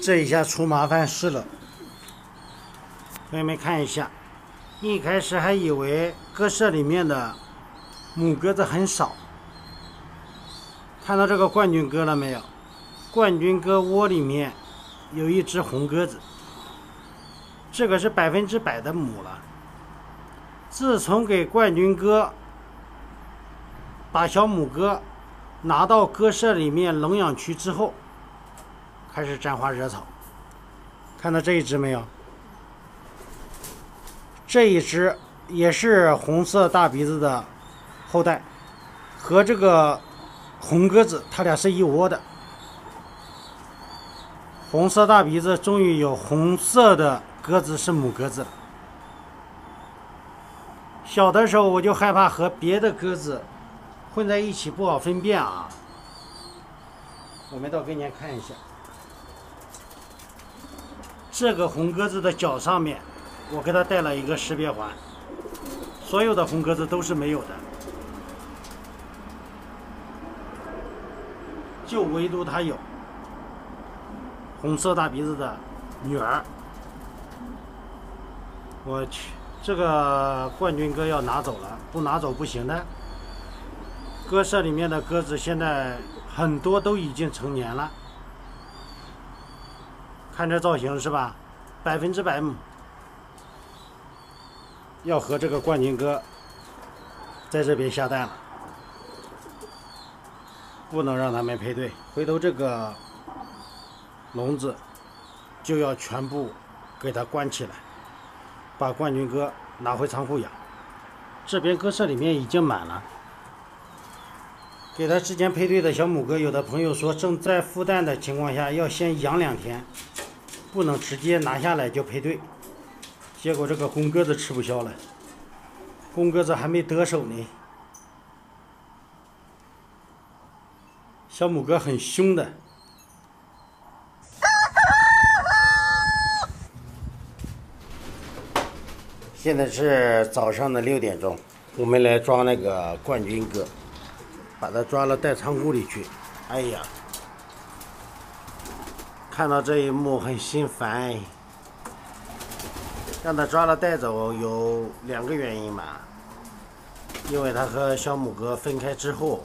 这一下出麻烦事了。朋友们看一下，一开始还以为鸽舍里面的母鸽子很少，看到这个冠军鸽了没有？冠军鸽窝里面有一只红鸽子，这个是100%的母了。自从给冠军鸽把小母鸽拿到鸽舍里面笼养区之后，开始沾花惹草。看到这一只没有？这一只也是红色大鼻子的后代，和这个红鸽子它俩是一窝的。红色大鼻子终于有红色的鸽子是母鸽子了。小的时候我就害怕和别的鸽子混在一起不好分辨啊。我们到跟前看一下，这个红鸽子的脚上面我给它带了一个识别环，所有的红鸽子都是没有的，就唯独它有红色大鼻子的女儿。我去，这个冠军鸽要拿走了，不拿走不行的。鸽舍里面的鸽子现在很多都已经成年了，看这造型是吧？100%母，要和这个冠军鸽在这边下蛋了，不能让他们配对，回头这个笼子就要全部给它关起来，把冠军鸽拿回仓库养。这边鸽舍里面已经满了，给它之前配对的小母鸽，有的朋友说正在孵蛋的情况下要先养2天，不能直接拿下来就配对。结果这个公鸽子吃不消了，公鸽子还没得手呢。小母鸽很凶的。现在是早上的6点钟，我们来抓那个冠军鸽，把它抓了带仓库里去。哎呀，看到这一幕很心烦。让它抓了带走有2个原因吧，因为它和小母鸽分开之后，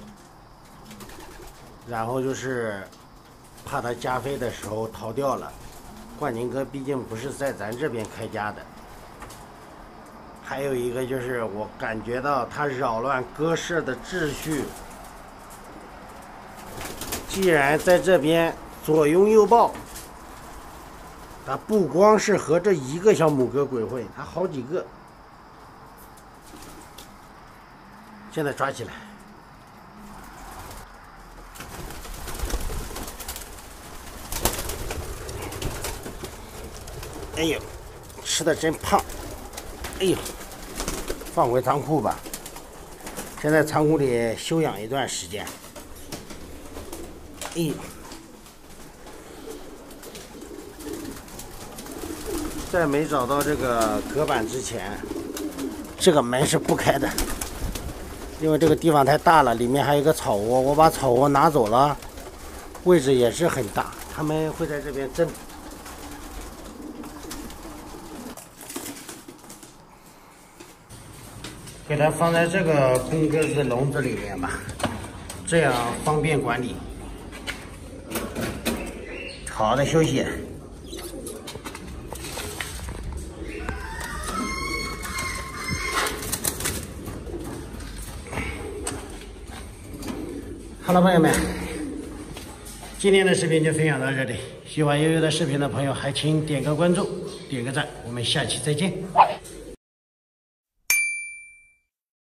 然后就是怕它加飞的时候逃掉了。冠军鸽毕竟不是在咱这边开家的。还有一个就是我感觉到它扰乱鸽舍的秩序，既然在这边左拥右抱，它不光是和这一个小母鸽鬼混，它好几个。现在抓起来。哎呦，吃的真胖。哎呦，放回仓库吧。先在仓库里休养一段时间。哎呦，在没找到这个隔板之前，这个门是不开的，因为这个地方太大了，里面还有一个草窝，我把草窝拿走了，位置也是很大，他们会在这边争。给它放在这个公鸽子笼子里面吧，这样方便管理。好的，休息。好了，朋友们，今天的视频就分享到这里。喜欢悠悠的视频的朋友，还请点个关注，点个赞，我们下期再见。